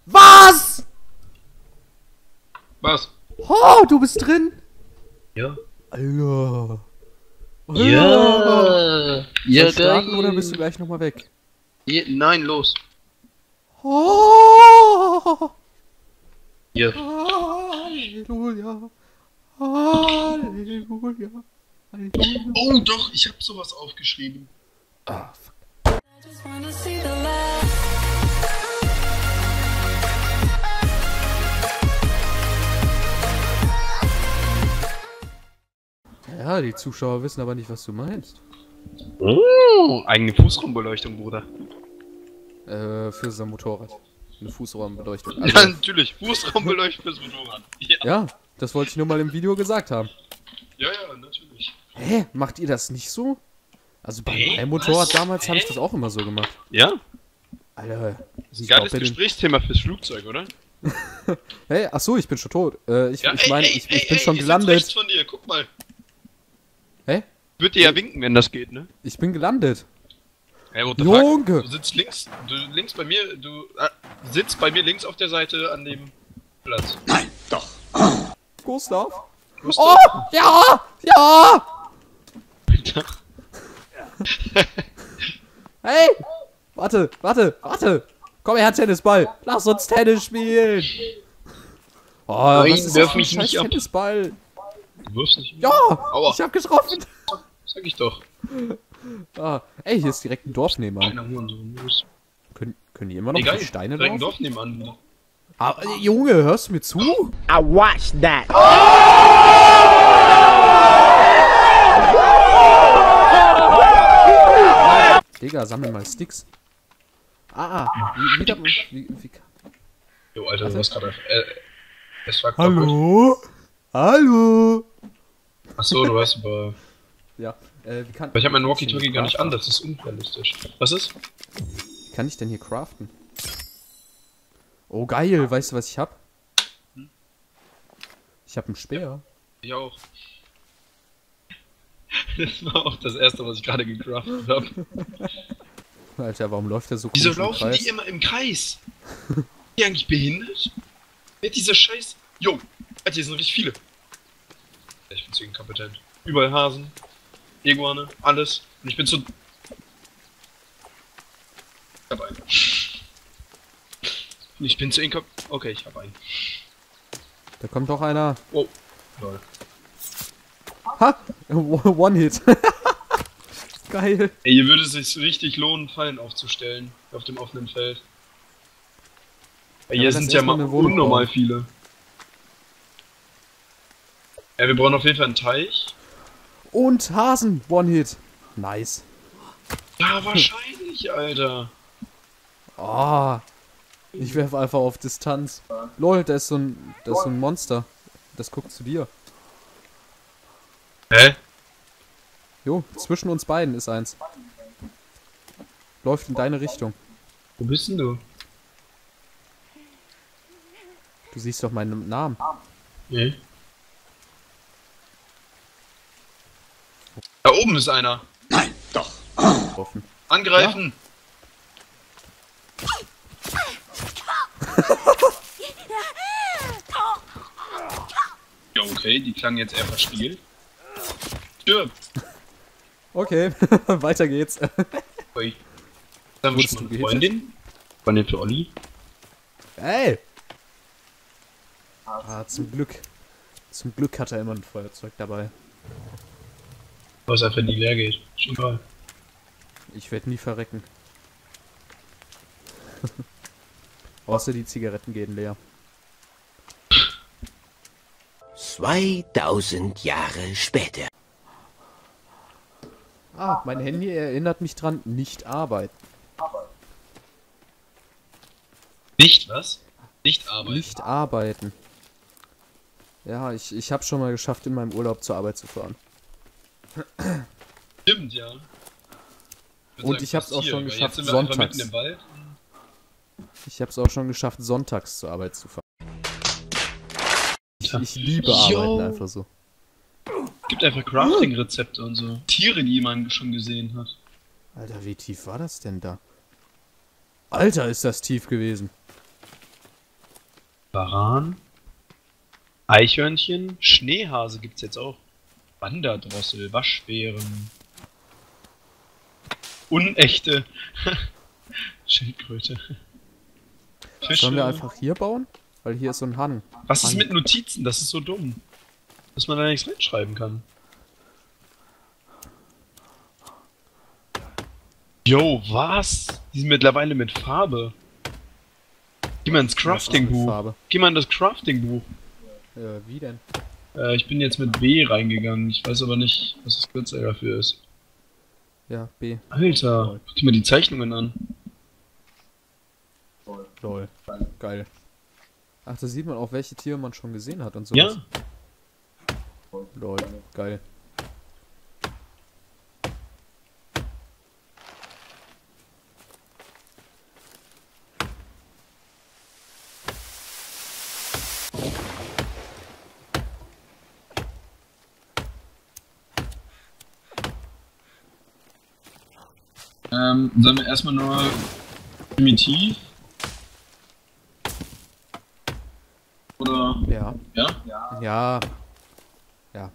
Was? Was? Oh, du bist drin? Ja. Alter. Ja. Ja, starten oder bist du gleich nochmal weg? Nein, los. Oh. Ja. Halleluja. Halleluja. Halleluja. Oh doch, ich hab sowas aufgeschrieben. Ah, fuck. Ja, die Zuschauer wissen aber nicht, was du meinst. Oh, eigene Fußraumbeleuchtung, Bruder. Für sein Motorrad. Eine Fußraumbeleuchtung. Also, ja, natürlich. Fußraumbeleuchtung fürs Motorrad. Ja, das wollte ich nur mal im Video gesagt haben. Ja, natürlich. Hä? Macht ihr das nicht so? Also bei meinem Motorrad damals habe ich das auch immer so gemacht. Ja? Alter. Das ist ein geiles Gesprächsthema fürs Flugzeug, oder? Hey, achso, ich bin schon tot. Ich meine, ich bin schon ich gelandet. sitz rechts von dir, guck mal. Hä? Würde dir ja winken, wenn das geht, ne? Ich bin gelandet. Hey, what the Junge! fuck? Du sitzt links, bei mir, sitzt bei mir links auf der Seite an dem Platz. Nein, doch. Gustav? Oh, ja! Ja! Hey! Warte! Komm her, Tennisball! Lass uns Tennis spielen! Oh, Nein, was ist wirf das für ein mich nicht scheiß ab. Tennisball? Du wirfst nicht. Ja! Aua. Ich hab getroffen! Sag ich doch. Ah, ey, hier ist direkt ein Dorf nebenan. Kleiner Hurensohn, los. Können die immer noch Egal, die Steine direkt ein drauf? Dorf nebenan. Ah, Junge, hörst du mir zu? I watched that. Digga, sammel mal Sticks. Wie Jo, Alter, du hast gerade. Es war Hallo? Hallo? Achso, du hast aber. Ja, wie kann... Aber ich hab meinen Walkie-Talkie gar nicht an, das ist unrealistisch. Was ist? Wie kann ich denn hier craften? Oh, geil, weißt du, was ich hab? Ich hab einen Speer. Ich auch. Das war auch das erste, was ich gerade gecraftet habe. Alter, warum läuft der so Wieso komisch im laufen Kreis? die immer im Kreis? Sind die eigentlich behindert? Wer hat diese Scheiß... Jo, Alter, hier sind richtig viele. Ich bin zu inkompetent. Überall Hasen, Iguane, alles. Und ich bin zu... Ich hab einen. Und ich bin zu inkompetent... Okay, ich hab einen. Da kommt doch einer. Oh, lol. Ha! One-Hit. Geil. Ey, hier würde es sich richtig lohnen, Fallen aufzustellen. Auf dem offenen Feld. Ey, hier das sind ist ja erstmal mal eine Wohnung unnormal bauen. viele. Ja, wir brauchen auf jeden Fall einen Teich. Und Hasen. One-Hit. Nice. Ja, wahrscheinlich, Alter. Oh. Ich werf einfach auf Distanz. Lol, da ist so ein Monster. Das guckt zu dir. Hä? Jo, zwischen uns beiden ist eins. Läuft in deine Richtung. Wo bist denn du? Du siehst doch meinen Namen. Nee. Da oben ist einer. Nein, doch. Offen. Angreifen! Ja, okay, die klangen jetzt eher verspielt. Stirb! Okay, weiter geht's. Ui. Dann Wurdest schon du mal gehittet? Freundin? Freundin für Olli? Ey! Ah, zum Glück. Zum Glück hat er immer ein Feuerzeug dabei. Was einfach nie leer geht. Schon egal. Ich werde nie verrecken. Außer die Zigaretten gehen leer. 2000 Jahre später. Ah, mein Handy erinnert mich dran, nicht arbeiten. Nicht was? Nicht arbeiten. Nicht arbeiten. Ja, ich habe schon mal geschafft, in meinem Urlaub zur Arbeit zu fahren. Stimmt, ja. Und ich hab's auch schon weil geschafft, jetzt sind wir einfach sonntags. mitten im Wald. Ich habe es auch schon geschafft, sonntags zur Arbeit zu fahren. Ich liebe Arbeiten einfach so. Es gibt einfach Crafting-Rezepte und so. Tiere, die man schon gesehen hat. Alter, wie tief war das denn da? Alter, ist das tief gewesen. Varan. Eichhörnchen. Schneehase gibt's jetzt auch. Wanderdrossel. Waschbären. Unechte. Schildkröte. Fische. Sollen wir einfach hier bauen? Weil hier ist so ein Hang. Was ist mit Notizen? Das ist so dumm. Dass man da nichts mitschreiben kann. Jo, was? Die sind mittlerweile mit Farbe. Geh mal ins Crafting-Buch. Farbe. Geh mal in das Crafting-Buch. Wie denn? Ich bin jetzt mit B reingegangen. Ich weiß aber nicht, was das Kürzel dafür ist. Ja, B. Alter, guck dir mal die Zeichnungen an. Lol. Geil. Ach, da sieht man auch, welche Tiere man schon gesehen hat und sowas. Ja. Lol. Geil. Sollen wir erstmal nur primitiv? Oder? Ja. Ja? Ja. Ja,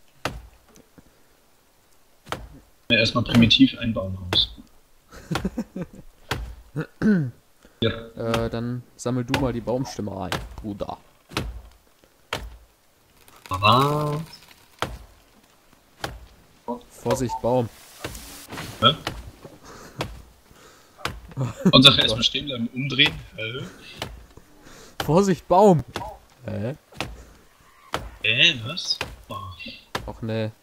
erstmal primitiv einbauen Haus. Ja. Dann sammel du mal die Baumstämme ein, Bruder. Was? Vorsicht, Baum. Hä? Und sag erstmal stehen bleiben, umdrehen. Vorsicht, Baum! Hä? Was? Oh. Och ne.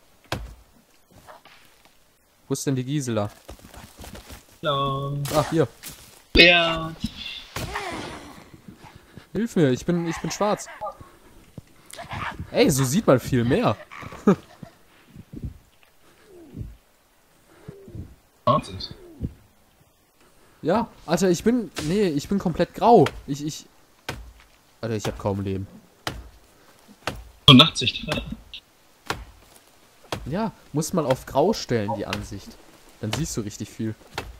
Wo ist denn die Gisela? Ja. Ach, hier. Bert. Hilf mir, ich bin schwarz. Ey, so sieht man viel mehr. Schwarz ist. Ja, Alter, ich bin komplett grau. Alter, ich hab kaum Leben. So Nachtsicht. Ja, muss man auf grau stellen, die Ansicht. Dann siehst du richtig viel.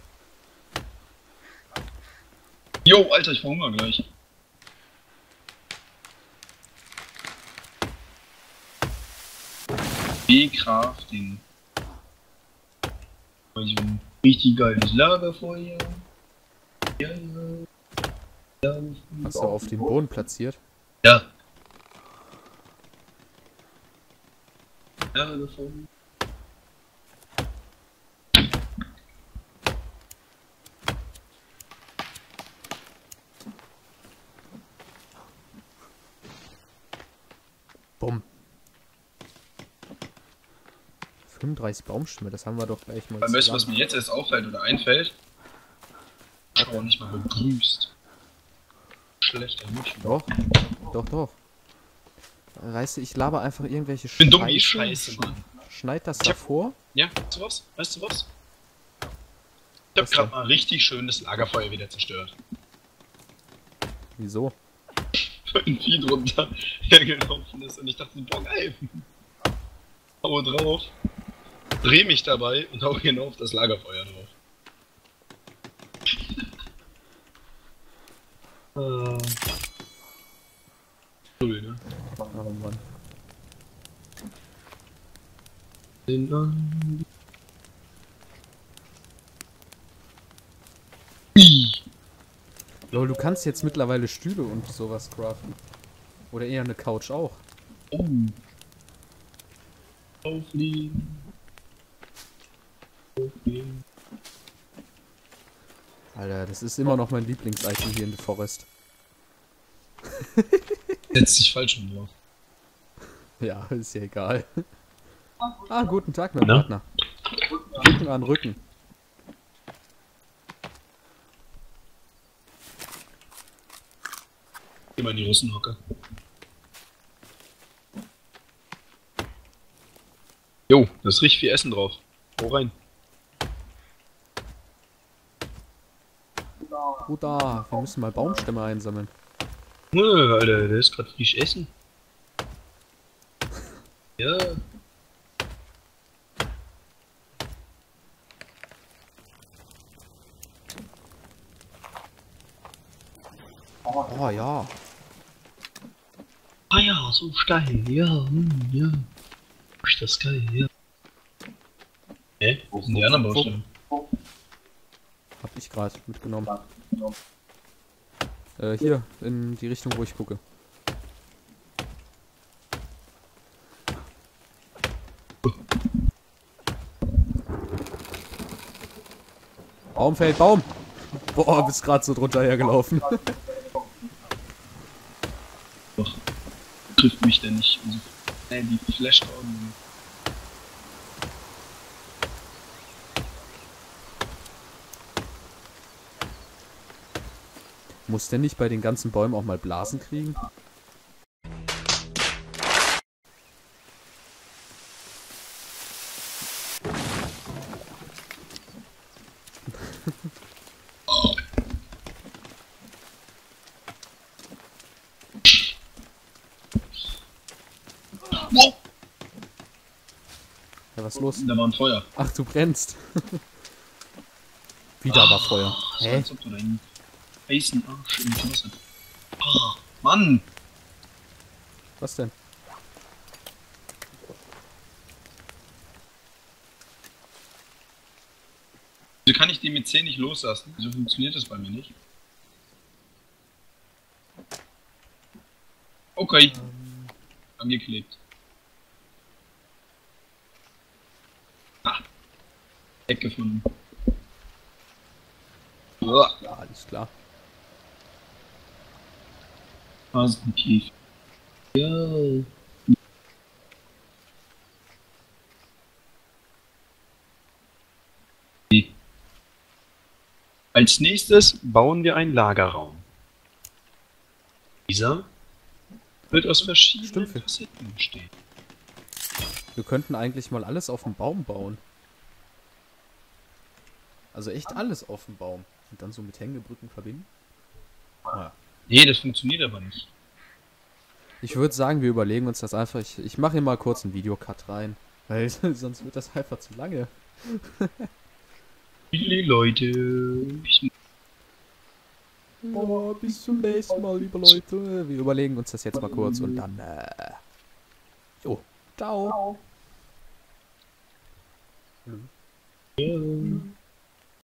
Jo, Alter, ich verhungere gleich. B-Crafting. Also ein richtig geiles Lagerfeuer. Ja. Hast du auf den Boden platziert? Ja. Lagerfeuer. Bumm. 35 Baumstämme, das haben wir doch gleich mal. Weißt du, was mir jetzt erst auffällt oder einfällt? Ich habe auch nicht mal begrüßt. Schlechter Mutsch. Doch, doch. Weißt du, ich laber einfach irgendwelche Ich bin dumm wie Scheiße, Mann. Schneid das davor. Ja, weißt du was? Weißt du was? Ich hab Was grad denn? mal richtig schön das Lagerfeuer wieder zerstört. Wieso? Weil ein Vieh drunter hergelaufen ist und ich dachte, boah geil. Hau drauf, dreh mich dabei und hau genau auf das Lagerfeuer drauf. Cool, ne? Oh Mann. Lol, du kannst jetzt mittlerweile Stühle und sowas craften. Oder eher eine Couch auch. Oh. Aufliegen. Aufliegen. Alter, das ist immer noch mein Lieblings-Item hier in The Forest. Setzt dich falsch rum drauf. Ja, ist ja egal. Ah, guten Tag, mein Na? Partner. Rücken an Rücken. Geh mal in die Russenhocke. Jo, da ist richtig viel Essen drauf. Hau rein. Bruder, wir müssen mal Baumstämme einsammeln. Alter, der ist gerade frisch essen. Ja. Oh ja. Ah ja, so steil, ja, ja. Ist das geil, ja. Hä? Wo sind die anderen Baustellen? Hab ich gerade mitgenommen. Hier, in die Richtung, wo ich gucke. Baum fällt, Baum! Boah, bist gerade so drunter hergelaufen. Doch. Trifft mich denn nicht. Also, die flasht ordentlich. Muss der nicht bei den ganzen Bäumen auch mal Blasen kriegen? Wow! Ja, was ist los? Da war ein Feuer. Ach, du brennst. Wieder war Feuer. So, Hä? als ob du deinen heißen Arsch im Wasser. Oh, Mann! Was denn? Wieso kann ich den mit 10 nicht loslassen? Wieso funktioniert das bei mir nicht? Okay. Angeklebt. Ah. Eck gefunden. Uah. Ja, alles klar. Hasenkief. Ja. Als nächstes bauen wir einen Lagerraum. Dieser wird aus verschiedenen Stümpfe. Facetten bestehen. Wir könnten eigentlich mal alles auf dem Baum bauen. Also echt alles auf dem Baum. Und dann so mit Hängebrücken verbinden. Naja. Nee, das funktioniert aber nicht. Ich würde sagen, wir überlegen uns das einfach. Ich mache hier mal kurz einen Videocut rein. Weil sonst wird das einfach zu lange. Viele Leute. Oh, bis zum nächsten Mal, liebe Leute. Wir überlegen uns das jetzt mal kurz und dann, jo, ciao. Ja.